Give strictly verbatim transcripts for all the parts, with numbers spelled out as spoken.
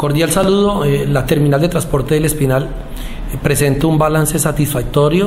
Cordial saludo. Eh, la terminal de transporte del Espinal eh, presenta un balance satisfactorio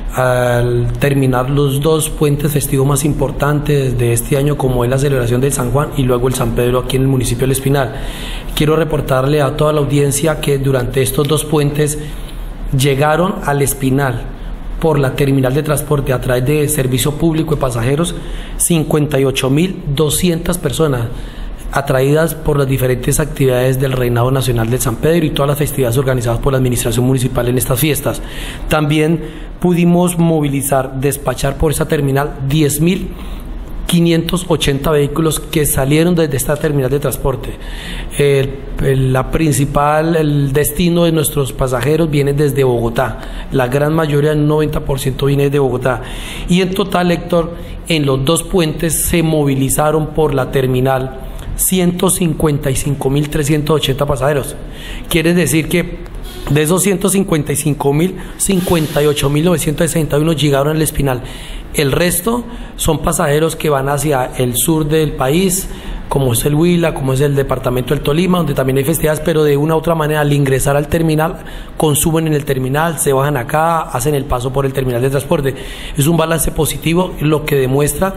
al terminar los dos puentes festivos más importantes de este año, como es la celebración del San Juan y luego el San Pedro aquí en el municipio del Espinal. Quiero reportarle a toda la audiencia que durante estos dos puentes llegaron al Espinal por la terminal de transporte a través de servicio público de pasajeros cincuenta y ocho mil doscientas personas atraídas por las diferentes actividades del Reinado Nacional del San Pedro y todas las festividades organizadas por la administración municipal en estas fiestas. También pudimos movilizar, despachar por esa terminal diez mil quinientos ochenta vehículos que salieron desde esta terminal de transporte. El, el, la principal, el destino de nuestros pasajeros viene desde Bogotá. La gran mayoría, el noventa por ciento, viene de Bogotá. Y en total, Héctor, en los dos puentes se movilizaron por la terminal ciento cincuenta y cinco mil trescientos ochenta pasajeros. Quiere decir que de esos ciento cincuenta y cinco mil, cincuenta y ocho mil novecientos sesenta y uno llegaron al Espinal. El resto son pasajeros que van hacia el sur del país, como es el Huila, como es el departamento del Tolima, donde también hay festividades, pero de una u otra manera al ingresar al terminal, consumen en el terminal, se bajan acá, hacen el paso por el terminal de transporte. Es un balance positivo, lo que demuestra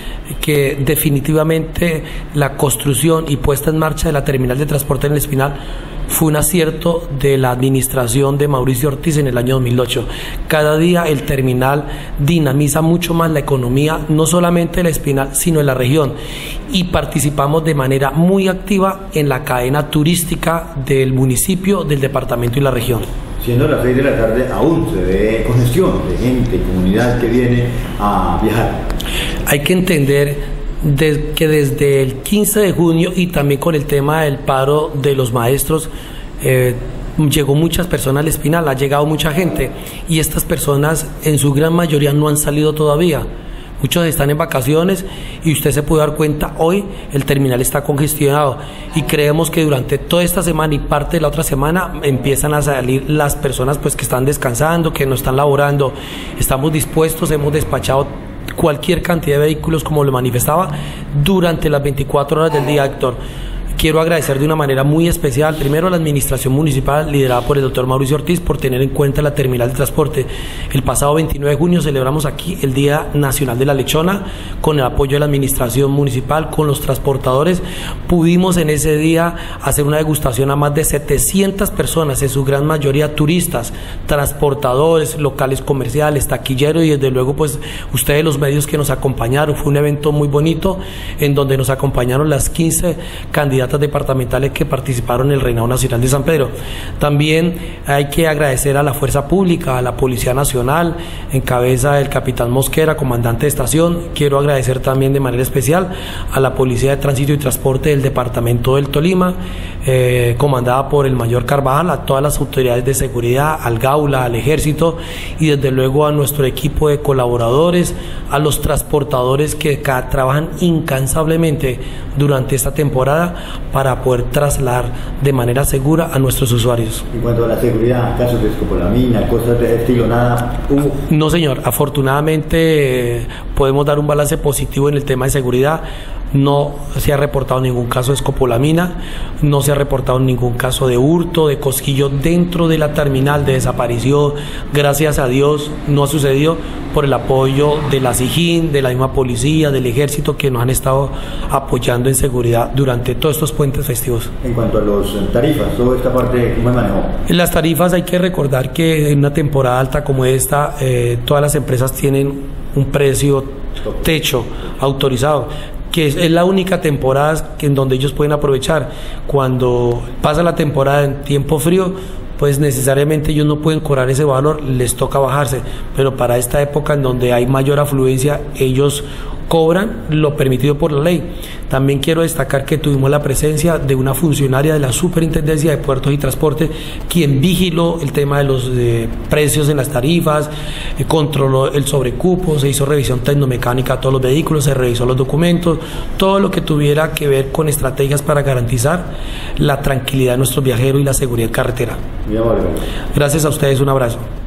que definitivamente la construcción y puesta en marcha de la terminal de transporte en el Espinal fue un acierto de la administración de Mauricio Ortiz en el año dos mil ocho. Cada día el terminal dinamiza mucho más la economía, no solamente del Espinal, sino de la región, y participamos de manera muy activa en la cadena turística del municipio, del departamento y la región. Siendo las seis de la tarde, aún se ve congestión de gente, comunidad que viene a viajar. Hay que entender de que desde el quince de junio y también con el tema del paro de los maestros, eh, llegó muchas personas al Espinal, ha llegado mucha gente, y estas personas en su gran mayoría no han salido todavía. Muchos están en vacaciones y usted se puede dar cuenta, hoy el terminal está congestionado y creemos que durante toda esta semana y parte de la otra semana empiezan a salir las personas pues que están descansando, que no están laborando. Estamos dispuestos, hemos despachado cualquier cantidad de vehículos, como lo manifestaba, durante las veinticuatro horas del día, Héctor. Quiero agradecer de una manera muy especial, primero a la administración municipal liderada por el doctor Mauricio Ortiz por tener en cuenta la terminal de transporte. El pasado veintinueve de junio celebramos aquí el Día Nacional de la Lechona con el apoyo de la administración municipal, con los transportadores. Pudimos en ese día hacer una degustación a más de setecientas personas, en su gran mayoría turistas, transportadores, locales comerciales, taquilleros y desde luego pues ustedes los medios que nos acompañaron. Fue un evento muy bonito en donde nos acompañaron las quince candidatas departamentales que participaron en el Reinado Nacional de San Pedro. También hay que agradecer a la Fuerza Pública, a la Policía Nacional, en cabeza del capitán Mosquera, comandante de estación. Quiero agradecer también de manera especial a la Policía de Tránsito y Transporte del departamento del Tolima, eh, comandada por el mayor Carvajal, a todas las autoridades de seguridad, al Gaula, al Ejército y desde luego a nuestro equipo de colaboradores, a los transportadores que trabajan incansablemente durante esta temporada para poder trasladar de manera segura a nuestros usuarios. En cuanto a la seguridad, casos de escopolamina, cosas de estilo, nada hubo. No, señor, afortunadamente eh, podemos dar un balance positivo en el tema de seguridad. No se ha reportado ningún caso de escopolamina, no se ha reportado ningún caso de hurto, de cosquillo dentro de la terminal, de desaparición. Gracias a Dios no ha sucedido por el apoyo de la SIJIN, de la misma policía, del ejército, que nos han estado apoyando en seguridad durante todos estos puentes festivos. En cuanto a las tarifas, toda esta parte, ¿cómo se manejó? En las tarifas hay que recordar que en una temporada alta como esta, eh, todas las empresas tienen un precio techo autorizado, que es la única temporada en donde ellos pueden aprovechar. Cuando pasa la temporada en tiempo frío, pues necesariamente ellos no pueden cobrar ese valor, les toca bajarse, pero para esta época en donde hay mayor afluencia, ellos cobran lo permitido por la ley. También quiero destacar que tuvimos la presencia de una funcionaria de la Superintendencia de Puertos y Transporte, quien vigiló el tema de los de precios en las tarifas, eh, controló el sobrecupo, se hizo revisión tecnomecánica a todos los vehículos, se revisó los documentos, todo lo que tuviera que ver con estrategias para garantizar la tranquilidad de nuestros viajeros y la seguridad en carretera. Bien, vale. Gracias a ustedes, un abrazo.